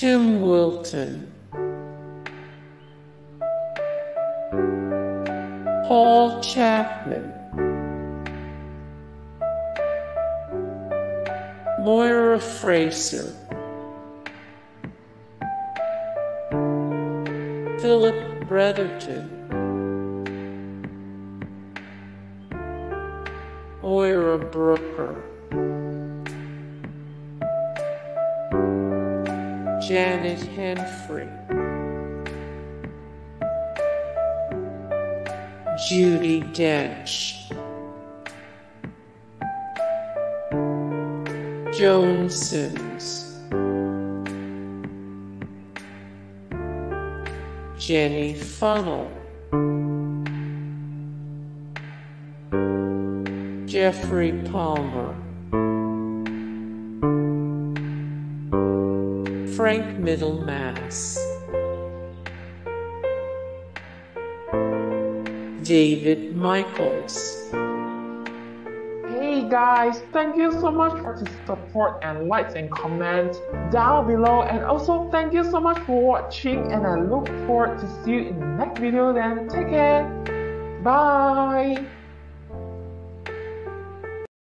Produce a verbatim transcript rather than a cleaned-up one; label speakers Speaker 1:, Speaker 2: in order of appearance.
Speaker 1: Tim Wilton, Paul Chapman, Moira Fraser, Philip Bretherton, Moira Brooker, Janet Henfrey, Judi Dench, Joan Sims, Jenny Funnell, Jeffrey Palmer, Frank Middlemass, David Michaels.
Speaker 2: Hey guys, thank you so much for the support and likes and comments down below, and also thank you so much for watching, and I look forward to see you in the next video. Then take care, bye.